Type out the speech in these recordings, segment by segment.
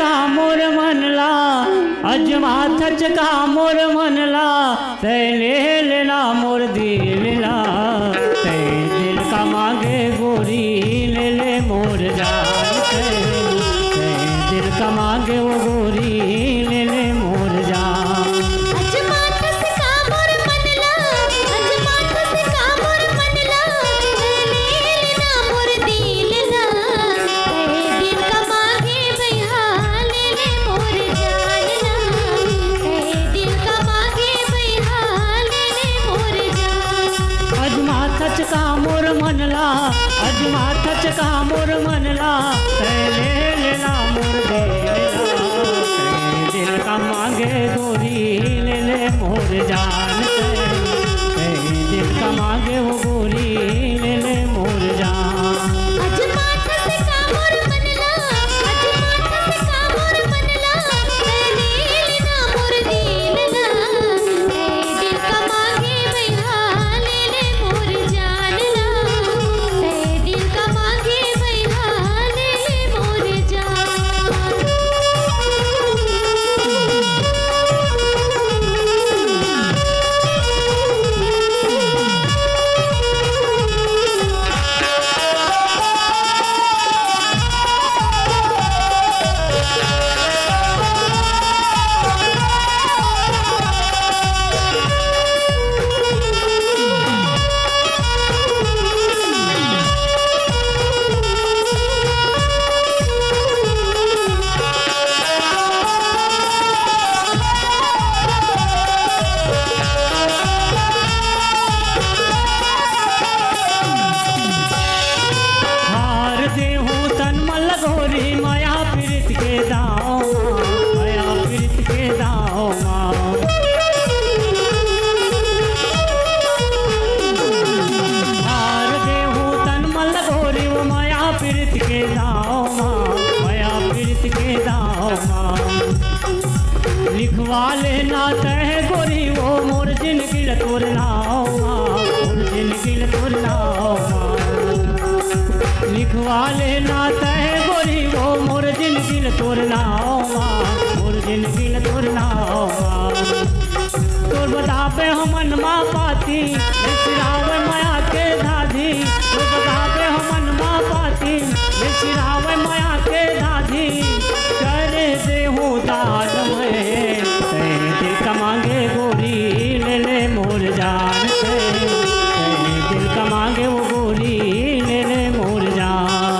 का मोर मनला अजमा थच का मोर मनला ते ले लेना मोर दिलला ते दिल का मांगे गोरी ले ले मोर जान ते दिल का मांगे वो गोरी ले ले मोर जान। का मोर मनला अजमा थच का मोर मनला ले लेना मोर दिल का मांगे गोरी ले ले मोर जान दिल का मांगे वो गोरी ले ले मोर जान। लिखवाले ना तह गोरी वो मोर जिंदगी तोर मोर जिंदगी तोर लिखवाले ना तह गोरी वो मोर जिंदगी तोर मोर जिंदगी तोर तोर बताबे हमन माँ पाती सिरावे माया के धाधी तोर बताबे हमन माँ पाती सिरावे माया के धाधी करे दे हूँ दाद में दिल का मांगे गोरी ले ले मोर जान दिल का मांगे वो गोरी ले ले मोर जान।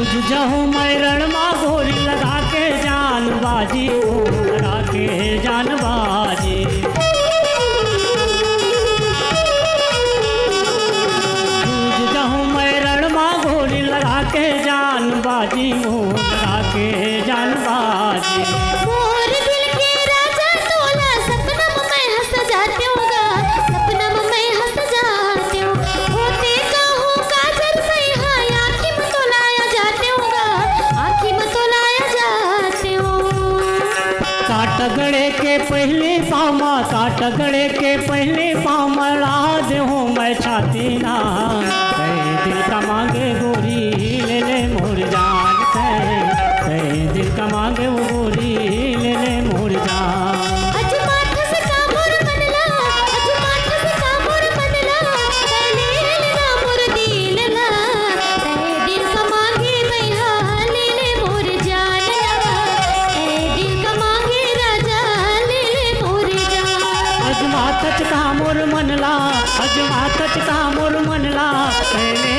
जूझ जाऊं मैं रण माँ गोरी लगा के जान बाजी ओ लगा के जान बाजी। जूझ जाऊं मैं रण माँ गोरी लगा के जान बाजी ओ लगा के जान बाजी। मोर दिल के राजा तोला सपनम मैं हंस जाती हूँ गा, सपनम मैं हंस जाती हूँ। होते कहूँ काजल सही हाय आँखी में तो लाया जाती हूँ गा, आँखी में तो लाया जाती हूँ। काट गड़े के पहले पामा काट गड़े के पहले पामा ला दे हूँ मैं छाती ना। कहे दिल का मांगे गोरी ले ले मोर जान, कहे दिल का मांगे वो गोरी ले ले मोर जान। अज माथ से का मोर मनला, अज माथ से का मोर मनला, ले लेना मोर दिल ला। कहे दिल का मांगे मैया ले ले मोर जान ला, कहे दिल का मांगे राजा ले ले मोर जान। अज माथच का मोर मनला, अज माथच का मोर मनला, पहले